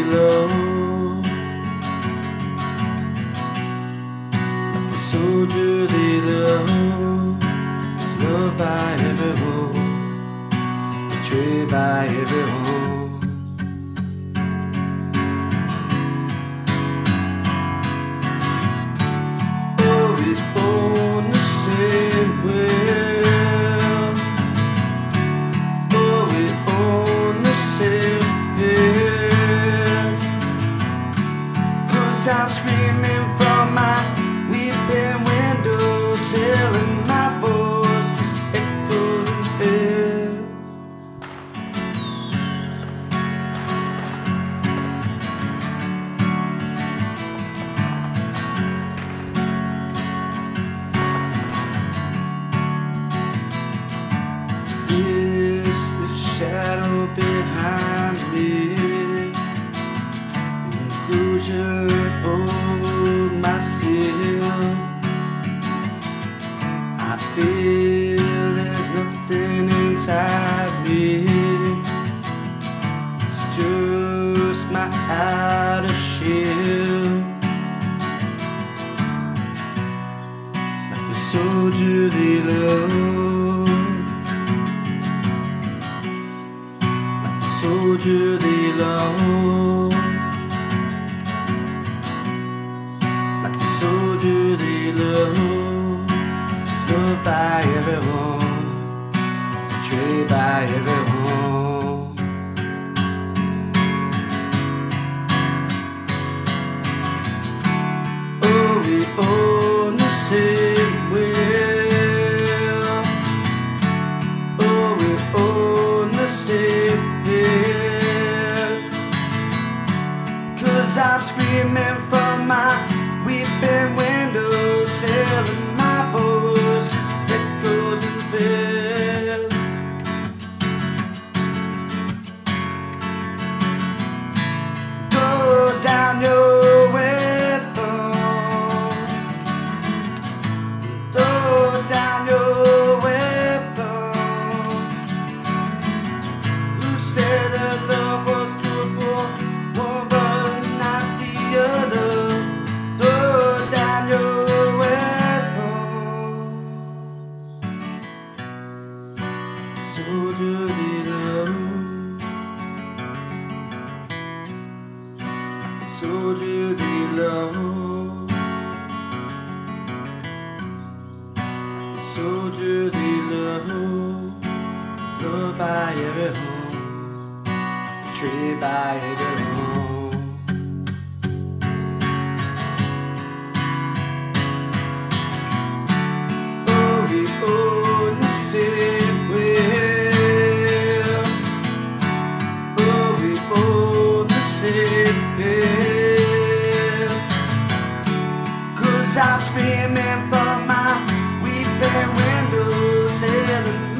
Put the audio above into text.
love, like a soldierly love, loved by everyone, betrayed by everyone. Oh, we own the same world. Oh, we own the same bed. 'Cause I'm screaming from my weeping windowsill, and my voice just echoes and fails. This is shadow behind me, inclusion on my seal. I feel there's nothing inside me, it's just my outer shell. Like a soldierly love, soldierly love, like a soldierly love, loved by everyone, betrayed by everyone. Oh, we own the same world. Oh, we own the same. 'Cause I'm screaming from my weeping windowsill, and my voice just echoes and fails. Throw down your weapon, throw down your weapon. Who said that love was good for one but not the other? Throw down your weapon. Soldierly love, soldierly love, soldierly love, loved by everyone, betrayed by everyone. Oh, we own the same world. Oh, we own the same bed. 'Cause I'm screaming from my weeping windowsill, and